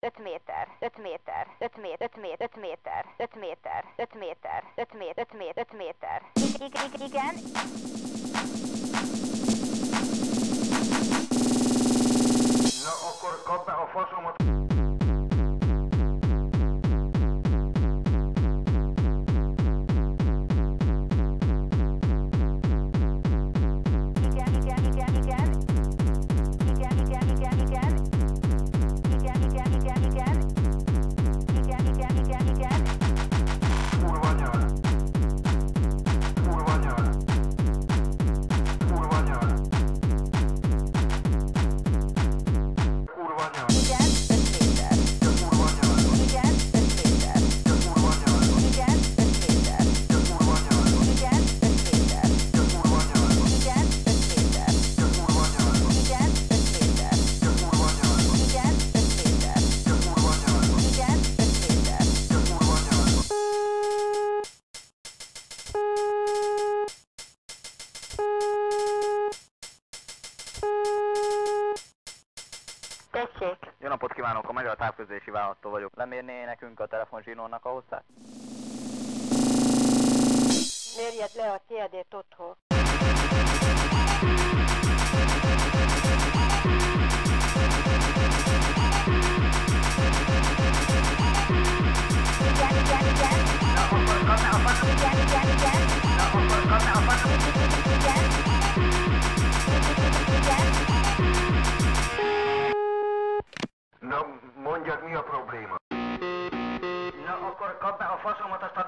5 méter, 5 méter, 5 méter, 5 méter, 5 méter, 5 méter, 5 méter, 5 méter, 5 méter, 5 méter. Igen. Na akkor kapd be a faszomat. Jó napot kívánok, a Magyar Távközlési Vállalattól vagyok. Lemérné nekünk a telefonzsinórnak a hosszát? Mérjed le a tiédét otthon. Igen. Na akkor kapna a faszom. Igen. Na akkor kapna a faszom. Igen. Na mondjad, mi a probléma? Na akkor kapd be a faszomat, azt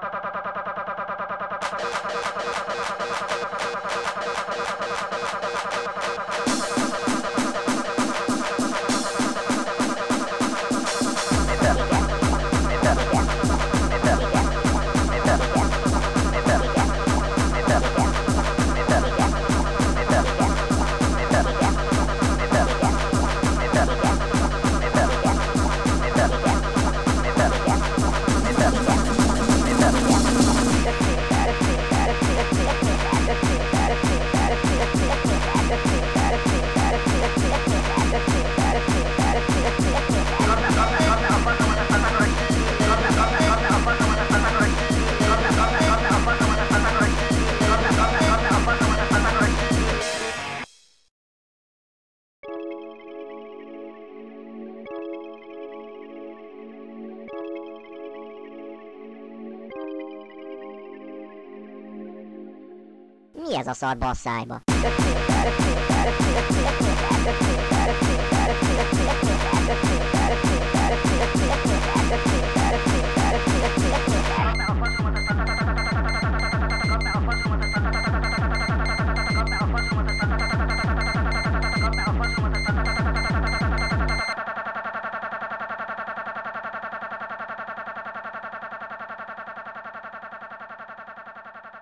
Mi ez a szarba a szájba?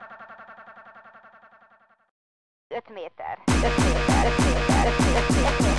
Méter.